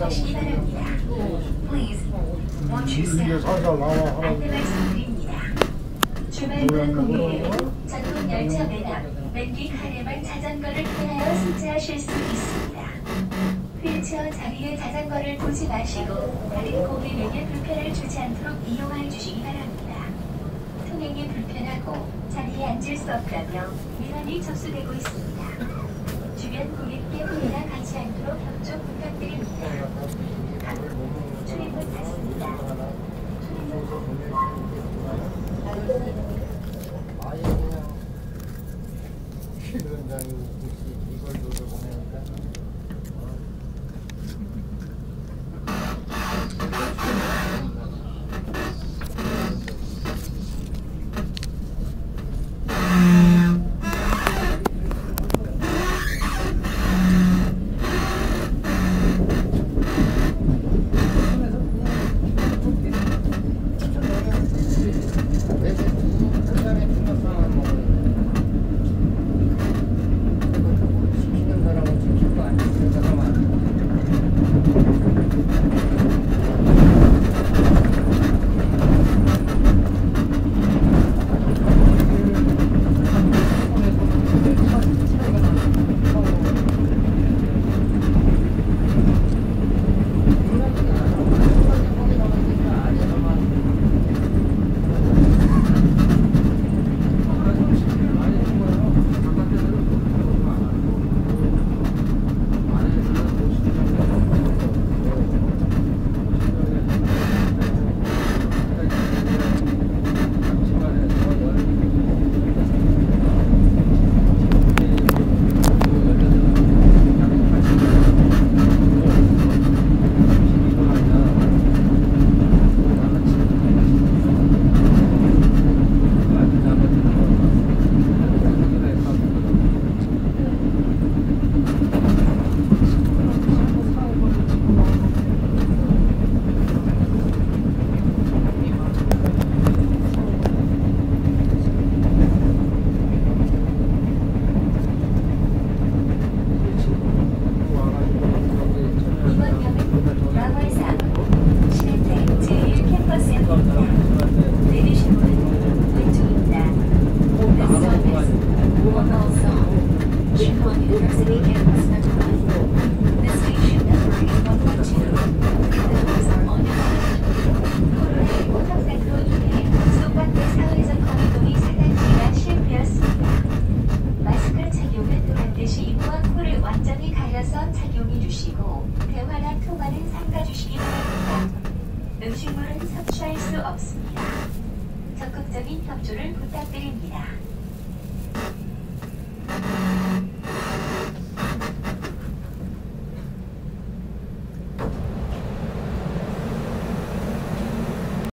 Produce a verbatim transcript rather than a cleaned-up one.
주시기 바랍니다. Please, won't you stop? 안내 말씀드립니다. 주말과 공휴일에는 전동 열차 매납, 맨 뒤 칸에만 자전거를 태하여 승차하실 수 있습니다. 휠체어 자리에 자전거를 두지 마시고 다른 고객에게 불편을 주지 않도록 이용해 주시기 바랍니다. 통행이 불편하고 자리에 앉을 수 없다며 민원이 접수되고 있습니다. 주변 고객께 피해가 가지 않도록 협조 부탁드립니다. 출입문 닫습니다. 아예 그냥 위원장이 이걸 들고 보내니까 음식물은 섭취할 수 없습니다. 적극적인 협조를 부탁드립니다.